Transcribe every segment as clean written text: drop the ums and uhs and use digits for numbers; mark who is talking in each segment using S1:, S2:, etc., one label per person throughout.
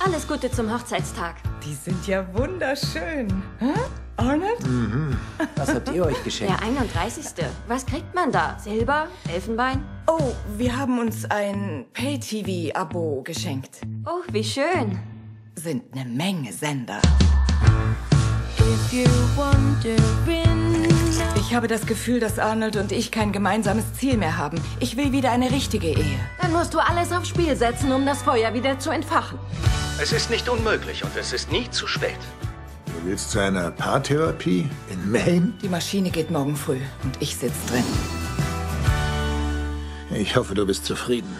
S1: Alles Gute zum Hochzeitstag.
S2: Die sind ja wunderschön. Hä? Arnold?
S3: Was habt ihr euch geschenkt?
S1: Der 31. Was kriegt man da? Silber? Elfenbein?
S2: Oh, wir haben uns ein Pay-TV-Abo geschenkt.
S1: Oh, wie schön.
S2: Sind eine Menge Sender. Ich habe das Gefühl, dass Arnold und ich kein gemeinsames Ziel mehr haben. Ich will wieder eine richtige Ehe.
S1: Dann musst du alles aufs Spiel setzen, um das Feuer wieder zu entfachen.
S4: Es ist nicht unmöglich und es ist nie zu spät.
S5: Du willst zu einer Paartherapie in Maine?
S2: Die Maschine geht morgen früh und ich sitze drin.
S5: Ich hoffe, du bist zufrieden.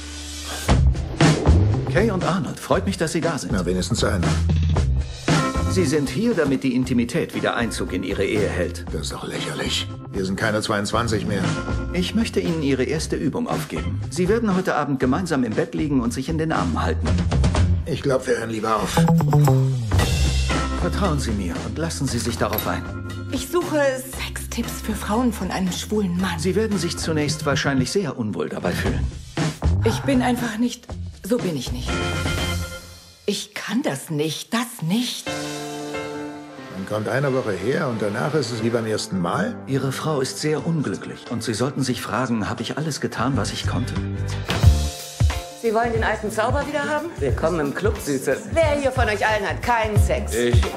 S4: Kay und Arnold, freut mich, dass Sie da sind.
S5: Na, wenigstens einer.
S4: Sie sind hier, damit die Intimität wieder Einzug in Ihre Ehe hält.
S5: Das ist doch lächerlich. Wir sind keine 22 mehr.
S4: Ich möchte Ihnen Ihre erste Übung aufgeben. Sie werden heute Abend gemeinsam im Bett liegen und sich in den Armen halten.
S5: Ich glaube, wir hören lieber auf.
S4: Vertrauen Sie mir und lassen Sie sich darauf ein.
S2: Ich suche Sextipps für Frauen von einem schwulen Mann.
S4: Sie werden sich zunächst wahrscheinlich sehr unwohl dabei fühlen.
S2: Ich bin einfach nicht... So bin ich nicht. Ich kann das nicht. Das nicht.
S5: Man kommt eine Woche her und danach ist es wie beim ersten Mal.
S4: Ihre Frau ist sehr unglücklich und Sie sollten sich fragen, habe ich alles getan, was ich konnte?
S6: Sie wollen den alten Zauber wieder haben?
S3: Willkommen im Club, Süße.
S6: Wer hier von euch allen hat keinen Sex?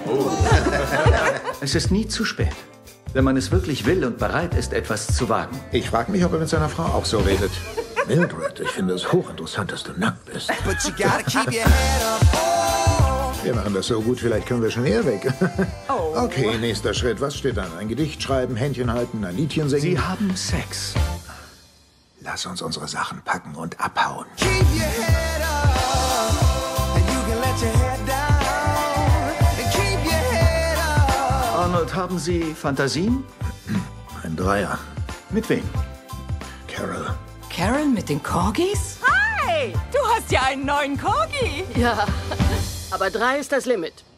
S4: Es ist nie zu spät. Wenn man es wirklich will und bereit ist, etwas zu wagen.
S5: Ich frage mich, ob er mit seiner Frau auch so redet. Mildred, ich finde es hochinteressant, dass du nackt bist. Wir machen das so gut, vielleicht können wir schon eher weg. Okay, nächster Schritt. Was steht an? Ein Gedicht schreiben, Händchen halten, ein Liedchen singen?
S4: Sie haben Sex.
S5: Lass uns unsere Sachen packen und abhauen.
S4: Arnold, haben Sie Fantasien?
S5: Ein Dreier.
S4: Mit wem?
S5: Carol.
S2: Carol mit den Corgis? Hi! Du hast ja einen neuen Corgi.
S7: Ja, aber 3 ist das Limit.